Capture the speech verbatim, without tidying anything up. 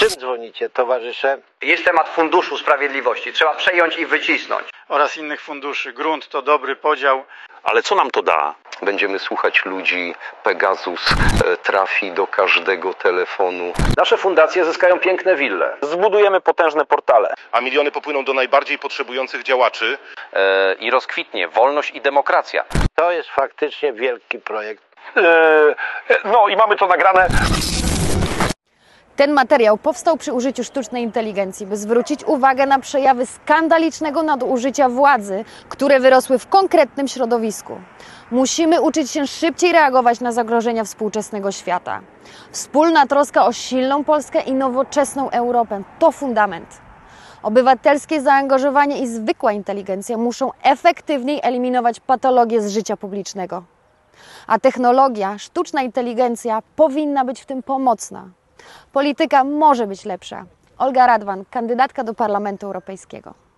czym dzwonicie, towarzysze? Jest temat Funduszu Sprawiedliwości. Trzeba przejąć i wycisnąć. Oraz innych funduszy. Grunt to dobry podział. Ale co nam to da? Będziemy słuchać ludzi, Pegasus e, trafi do każdego telefonu. Nasze fundacje zyskają piękne wille. Zbudujemy potężne portale. A miliony popłyną do najbardziej potrzebujących działaczy. E, I rozkwitnie wolność i demokracja. To jest faktycznie wielki projekt. Eee, no i mamy to nagrane. Ten materiał powstał przy użyciu sztucznej inteligencji, by zwrócić uwagę na przejawy skandalicznego nadużycia władzy, które wyrosły w konkretnym środowisku. Musimy uczyć się szybciej reagować na zagrożenia współczesnego świata. Wspólna troska o silną Polskę i nowoczesną Europę to fundament. Obywatelskie zaangażowanie i zwykła inteligencja muszą efektywniej eliminować patologie z życia publicznego. A technologia, sztuczna inteligencja powinna być w tym pomocna. Polityka może być lepsza. Olga Radwan, kandydatka do Parlamentu Europejskiego.